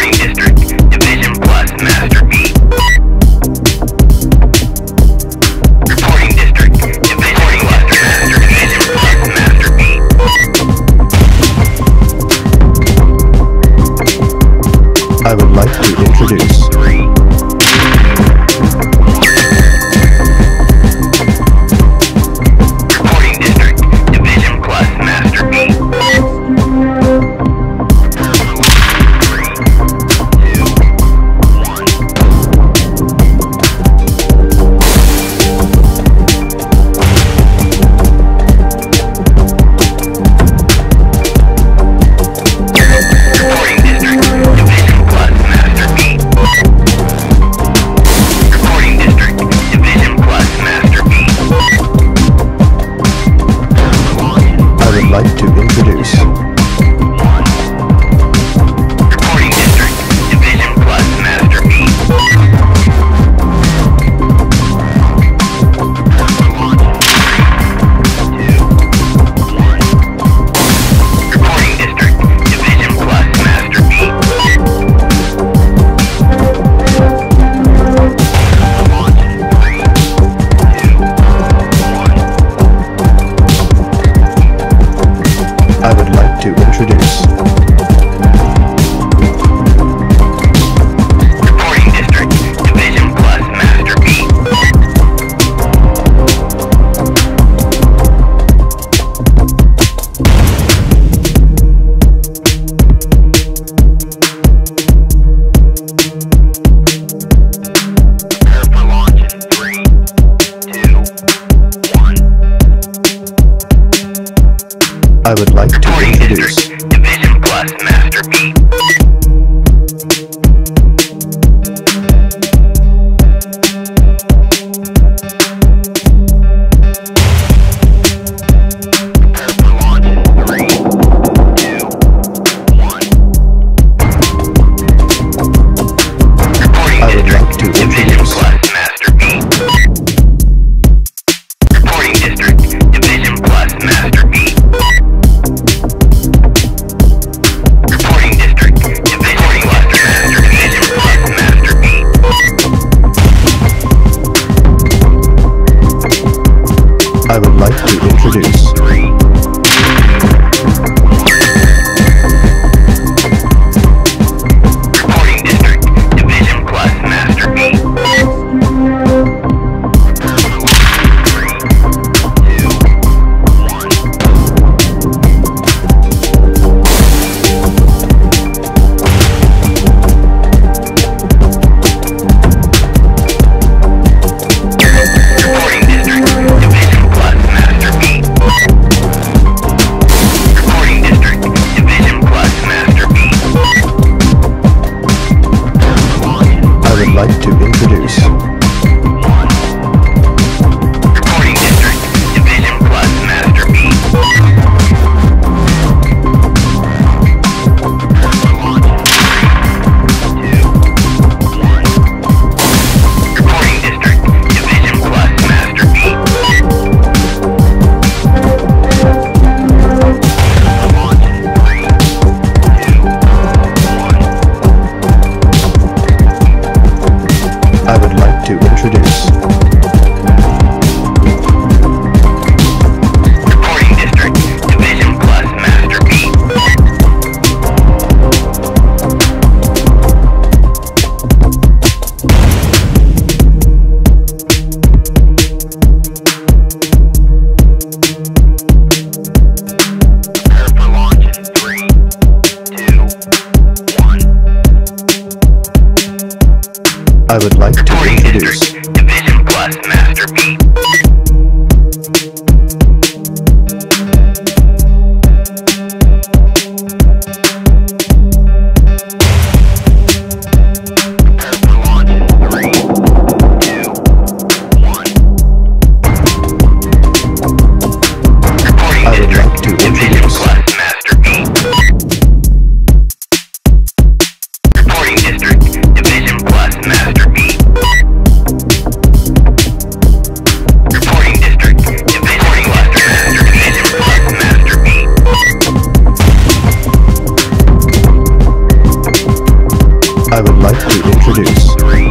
I would like to introduce Reporting District, Division Plus Master B. like to introduce Reporting District, Division Plus Master B. Reporting District, Division Plus Master B. I would like to introduce Reporting District, Division Plus Master B. Prepare for launch in 3, 2, 1. I would like to Reporting introduce District, Division Plus Master B. Prepare for launch in 3, 2, 1. Reporting I would District, like to Division introduce Plus Master B. Reporting District, Division Plus Master B. Reporting District, Division Plus Master, Division Plus Master B. I would like to introduce 3. Reporting District, Division Plus Master B. 3, 2, 1. Reporting District, Division Plus Master B. Reporting District, Division Plus Master B. I would like to introduce 1. Reporting District, Division Plus Master B. Reporting District, Division Plus Master B. I would like to introduce Reporting District, Division Plus Master B. Prepare for launch in 3, 2, 1. I would like to Reporting introduce District, Division Plus Master B. Prepare for launch in 3, 2, 1. Reporting I would District, like to Division introduce Plus Master B. Reporting District, Division Plus Master B. I would like to introduce